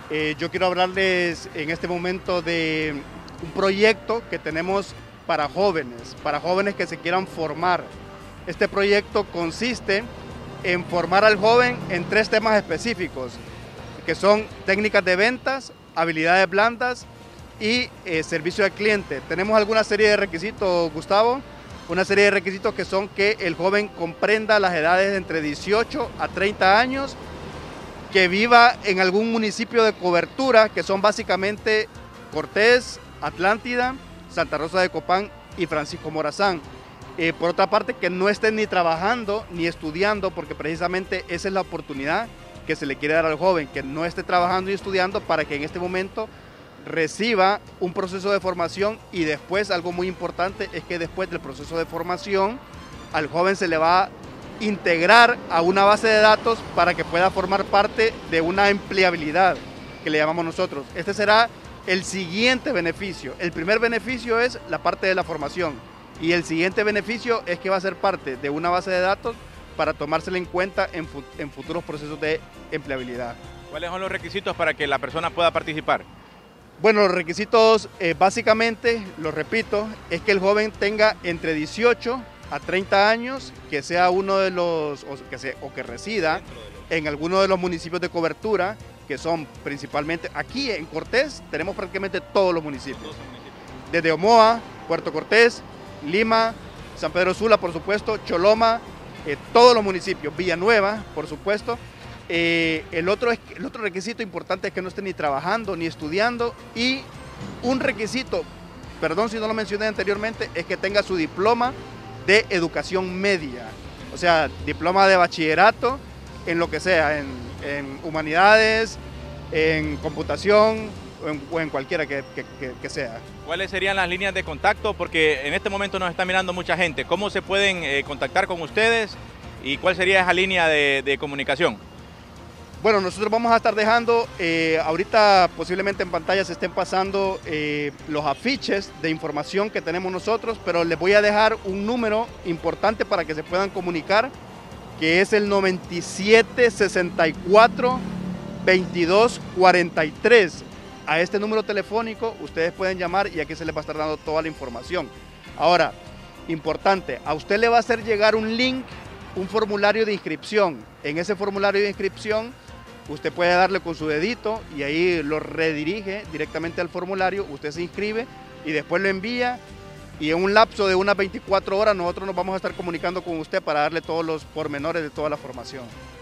Yo quiero hablarles en este momento de un proyecto que tenemos para jóvenes que se quieran formar. Este proyecto consiste en formar al joven en 3 temas específicos, que son técnicas de ventas, habilidades blandas y servicio al cliente. Tenemos alguna serie de requisitos, Gustavo, una serie de requisitos que son que el joven comprenda las edades de entre 18 a 30 años, que viva en algún municipio de cobertura, que son básicamente Cortés, Atlántida, Santa Rosa de Copán y Francisco Morazán. Por otra parte, que no estén ni trabajando ni estudiando, porque precisamente esa es la oportunidad que se le quiere dar al joven, que no esté trabajando y estudiando para que en este momento reciba un proceso de formación. Y después, algo muy importante es que después del proceso de formación al joven se le va a integrar a una base de datos para que pueda formar parte de una empleabilidad que le llamamos nosotros. Este será el siguiente beneficio. El primer beneficio es la parte de la formación y el siguiente beneficio es que va a ser parte de una base de datos para tomársela en cuenta en futuros procesos de empleabilidad. ¿Cuáles son los requisitos para que la persona pueda participar? Bueno, los requisitos básicamente, lo repito, es que el joven tenga entre 18 a 30 años, que sea uno de los, o que resida en alguno de los municipios de cobertura, que son principalmente, aquí en Cortés tenemos prácticamente todos los municipios. Desde Omoa, Puerto Cortés, Lima, San Pedro Sula, por supuesto, Choloma, todos los municipios, Villanueva, por supuesto. El otro requisito importante es que no esté ni trabajando ni estudiando, y un requisito, perdón si no lo mencioné anteriormente, es que tenga su diploma de educación media, o sea, diploma de bachillerato en lo que sea, en humanidades, en computación o en cualquiera que sea. ¿Cuáles serían las líneas de contacto? Porque en este momento nos está mirando mucha gente. ¿Cómo se pueden contactar con ustedes y cuál sería esa línea de comunicación? Bueno, nosotros vamos a estar dejando, ahorita posiblemente en pantalla se estén pasando los afiches de información que tenemos nosotros, pero les voy a dejar un número importante para que se puedan comunicar, que es el 97 64 22 43. A este número telefónico ustedes pueden llamar y aquí se les va a estar dando toda la información. Ahora, importante, a usted le va a hacer llegar un link, un formulario de inscripción. En ese formulario de inscripción usted puede darle con su dedito y ahí lo redirige directamente al formulario, usted se inscribe y después lo envía, y en un lapso de unas 24 horas nosotros nos vamos a estar comunicando con usted para darle todos los pormenores de toda la formación.